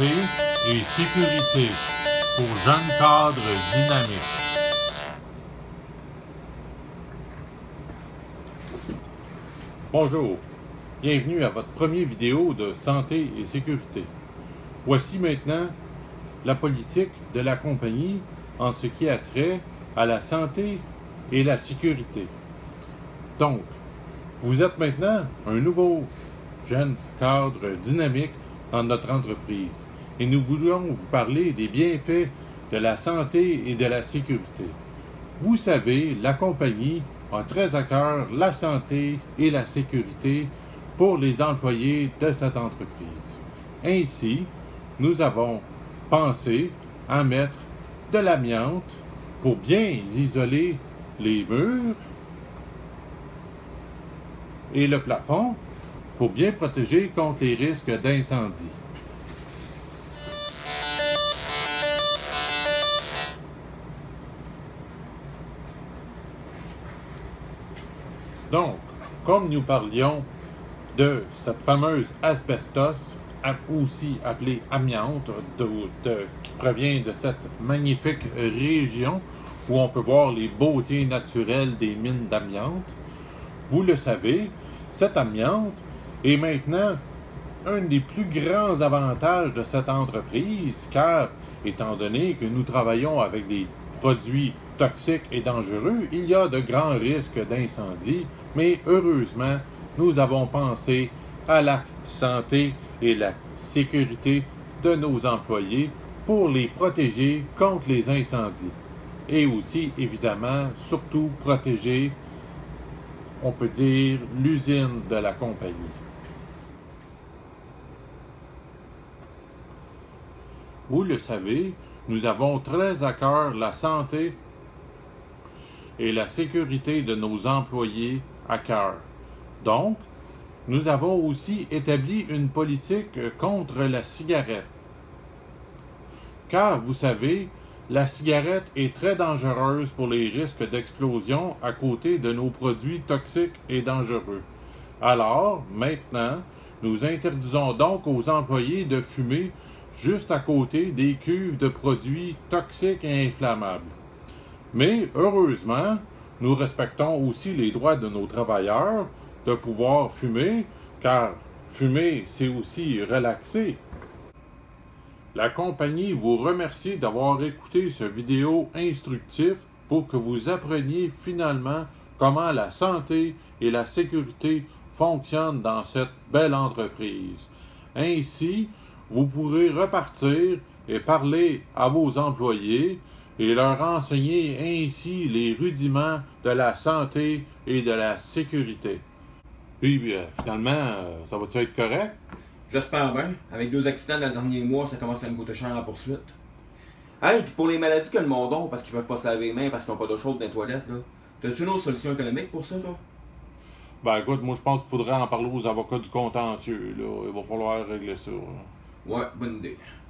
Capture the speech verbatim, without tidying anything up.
santé et sécurité pour jeunes cadres dynamiques. Bonjour, bienvenue à votre première vidéo de santé et sécurité. Voici maintenant la politique de la compagnie en ce qui a trait à la santé et la sécurité. Donc, vous êtes maintenant un nouveau jeune cadre dynamique dans notre entreprise et nous voulons vous parler des bienfaits de la santé et de la sécurité. Vous savez, la compagnie a très à cœur la santé et la sécurité pour les employés de cette entreprise. Ainsi, nous avons pensé à mettre de l'amiante pour bien isoler les murs et le plafond pour bien protéger contre les risques d'incendie. Donc, comme nous parlions de cette fameuse asbestos, aussi appelée amiante, de, de, qui provient de cette magnifique région où on peut voir les beautés naturelles des mines d'amiante, vous le savez, cette amiante est maintenant un des plus grands avantages de cette entreprise, car, étant donné que nous travaillons avec des produits toxiques et dangereux, il y a de grands risques d'incendie, mais heureusement, nous avons pensé à la santé et la sécurité de nos employés pour les protéger contre les incendies. Et aussi, évidemment, surtout protéger, on peut dire, l'usine de la compagnie. Vous le savez, nous avons très à cœur la santé et la sécurité de nos employés à cœur. Donc, nous avons aussi établi une politique contre la cigarette. Car, vous savez, la cigarette est très dangereuse pour les risques d'explosion à côté de nos produits toxiques et dangereux. Alors, maintenant, nous interdisons donc aux employés de fumer juste à côté des cuves de produits toxiques et inflammables. Mais, heureusement, nous respectons aussi les droits de nos travailleurs de pouvoir fumer, car fumer, c'est aussi relaxer. La compagnie vous remercie d'avoir écouté ce vidéo instructif pour que vous appreniez finalement comment la santé et la sécurité fonctionnent dans cette belle entreprise. Ainsi, vous pourrez repartir et parler à vos employés et leur enseigner ainsi les rudiments de la santé et de la sécurité. Puis, euh, finalement, euh, ça va-tu être correct? J'espère bien. Avec deux accidents dans le dernier mois, ça commence à me coûter cher en poursuite. Hey, puis pour les maladies que le monde a, parce qu'ils peuvent pas se laver les mains, parce qu'ils n'ont pas d'eau chaude dans les toilettes, là, t'as-tu une autre solution économique pour ça, toi? Ben écoute, moi je pense qu'il faudrait en parler aux avocats du contentieux, là. Il va falloir régler ça. Là. Ouais, bonne idée.